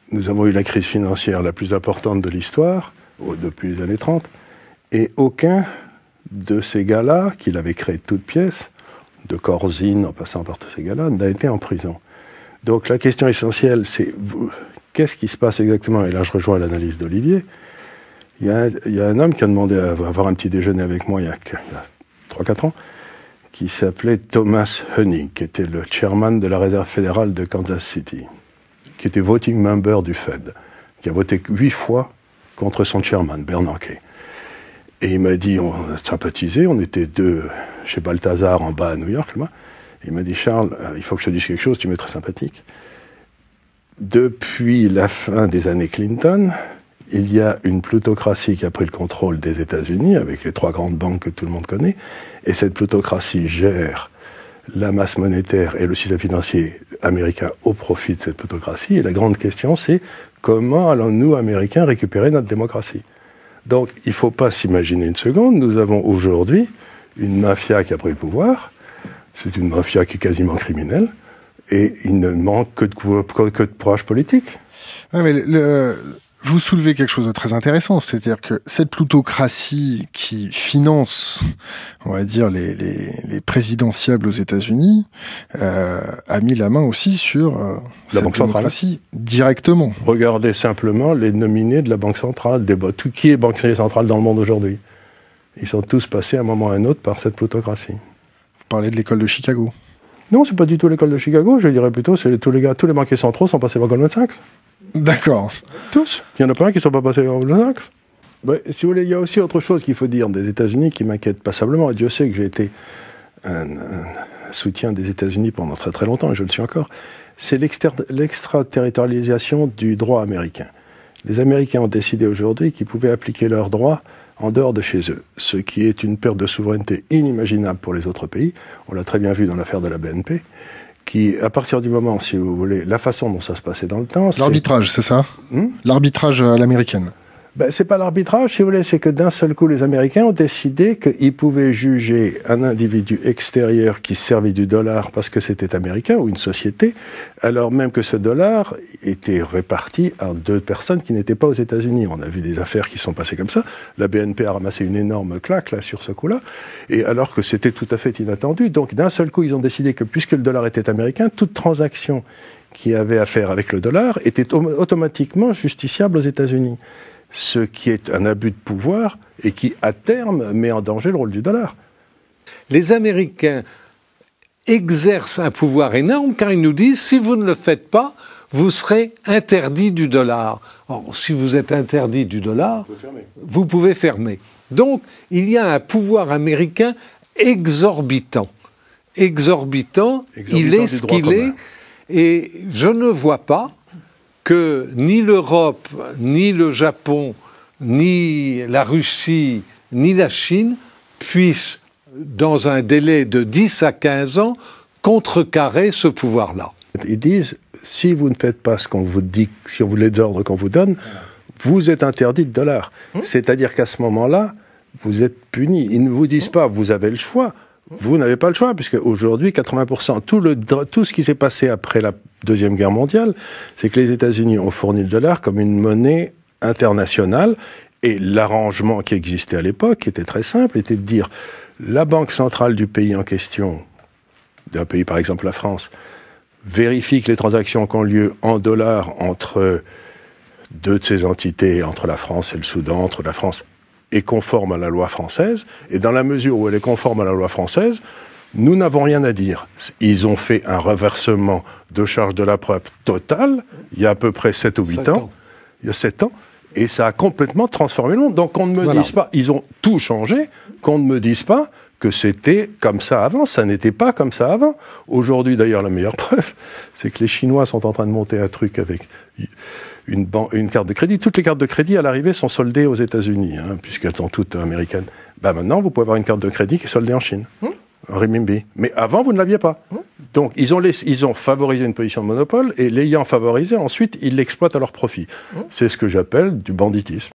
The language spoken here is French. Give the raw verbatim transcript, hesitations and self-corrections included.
nous avons eu la crise financière la plus importante de l'histoire, depuis les années trente, et aucun de ces gars-là, qu'il avait créé de toutes pièces, de Corzine en passant par tous ces gars-là, n'a été en prison. Donc la question essentielle, c'est qu'est-ce qui se passe exactement? Et là, je rejoins l'analyse d'Olivier. Il y, a un, il y a un homme qui a demandé à avoir un petit déjeuner avec moi il y a trois quatre ans, qui s'appelait Thomas Hoenig, qui était le chairman de la réserve fédérale de Kansas City, qui était voting member du Fed, qui a voté huit fois contre son chairman, Bernanke. Et il m'a dit, on a sympathisé, on était deux chez Balthazar en bas à New York. Là. Il m'a dit, Charles, il faut que je te dise quelque chose, tu m'es très sympathique. Depuis la fin des années Clinton, il y a une plutocratie qui a pris le contrôle des États-Unis, avec les trois grandes banques que tout le monde connaît, et cette plutocratie gère la masse monétaire et le système financier américain au profit de cette plutocratie. Et la grande question, c'est comment allons-nous, Américains, récupérer notre démocratie? Donc, il ne faut pas s'imaginer une seconde. Nous avons aujourd'hui une mafia qui a pris le pouvoir. C'est une mafia qui est quasiment criminelle. Et il ne manque que de, que, que de courage politique. Ouais, mais le, vous soulevez quelque chose de très intéressant. C'est-à-dire que cette plutocratie qui finance, on va dire, les, les, les présidentiables aux États-Unis, euh, a mis la main aussi sur euh, la cette Banque démocratie centrale. Directement. Regardez simplement les nominés de la Banque centrale. Des, tout, qui est banquier central dans le monde aujourd'hui? Ils sont tous passés à un moment ou à un autre par cette plutocratie. Vous parlez de l'école de Chicago? Non, c'est pas du tout l'école de Chicago. Je dirais plutôt, c'est tous les gars, tous les banquiers centraux sont passés par Goldman Sachs. D'accord. Tous. Il n'y en a pas un qui ne sont pas passés par Goldman Sachs. Ouais, si vous voulez, il y a aussi autre chose qu'il faut dire des États-Unis qui m'inquiète passablement. Et Dieu sait que j'ai été un, un soutien des États-Unis pendant très très longtemps, et je le suis encore. C'est l'extraterritorialisation du droit américain. Les Américains ont décidé aujourd'hui qu'ils pouvaient appliquer leurs droits en dehors de chez eux, ce qui est une perte de souveraineté inimaginable pour les autres pays. On l'a très bien vu dans l'affaire de la B N P, qui, à partir du moment, si vous voulez, la façon dont ça se passait dans le temps... L'arbitrage, c'est ça hmm L'arbitrage à l'américaine. Ben, c'est pas l'arbitrage, si vous voulez, c'est que d'un seul coup, les Américains ont décidé qu'ils pouvaient juger un individu extérieur qui servait du dollar parce que c'était américain, ou une société, alors même que ce dollar était réparti à deux personnes qui n'étaient pas aux États-Unis. On a vu des affaires qui sont passées comme ça. La B N P a ramassé une énorme claque là, sur ce coup-là, et alors que c'était tout à fait inattendu. Donc d'un seul coup, ils ont décidé que puisque le dollar était américain, toute transaction qui avait à faire avec le dollar était automatiquement justiciable aux États-Unis. Ce qui est un abus de pouvoir et qui, à terme, met en danger le rôle du dollar. Les Américains exercent un pouvoir énorme car ils nous disent, si vous ne le faites pas, vous serez interdit du dollar. Or, si vous êtes interdit du dollar, vous, vous pouvez fermer. Donc, il y a un pouvoir américain exorbitant. Exorbitant, exorbitant il est ce qu'il est, et je ne vois pas que ni l'Europe, ni le Japon, ni la Russie, ni la Chine puissent, dans un délai de dix à quinze ans, contrecarrer ce pouvoir-là. Ils disent, si vous ne faites pas ce qu'on vous dit, si on vous les ordres qu'on vous donne, vous êtes interdit de dollars. Mmh. C'est-à-dire qu'à ce moment-là, vous êtes puni. Ils ne vous disent pas, vous avez le choix. Vous n'avez pas le choix, puisque aujourd'hui, quatre-vingts pour cent, tout, le, tout ce qui s'est passé après la Deuxième Guerre mondiale, c'est que les États-Unis ont fourni le dollar comme une monnaie internationale, et l'arrangement qui existait à l'époque, qui était très simple, était de dire, la banque centrale du pays en question, d'un pays par exemple la France, vérifie que les transactions qui ont lieu en dollars entre deux de ces entités, entre la France et le Soudan, entre la France est conforme à la loi française, et dans la mesure où elle est conforme à la loi française, nous n'avons rien à dire. Ils ont fait un reversement de charge de la preuve totale, il y a à peu près sept ou huit ans, il y a sept ans, et ça a complètement transformé le monde. Donc qu'on ne me voilà. dise pas, ils ont tout changé, qu'on ne me dise pas que c'était comme ça avant, ça n'était pas comme ça avant. Aujourd'hui, d'ailleurs, la meilleure preuve, c'est que les Chinois sont en train de monter un truc avec une, ban- une carte de crédit. Toutes les cartes de crédit, à l'arrivée, sont soldées aux États-Unis, hein, puisqu'elles sont toutes américaines. Ben maintenant, vous pouvez avoir une carte de crédit qui est soldée en Chine, mmh. en renminbi. Mais avant, vous ne l'aviez pas. Mmh. Donc, ils ont, les, ils ont favorisé une position de monopole, et l'ayant favorisé, ensuite, ils l'exploitent à leur profit. Mmh. C'est ce que j'appelle du banditisme.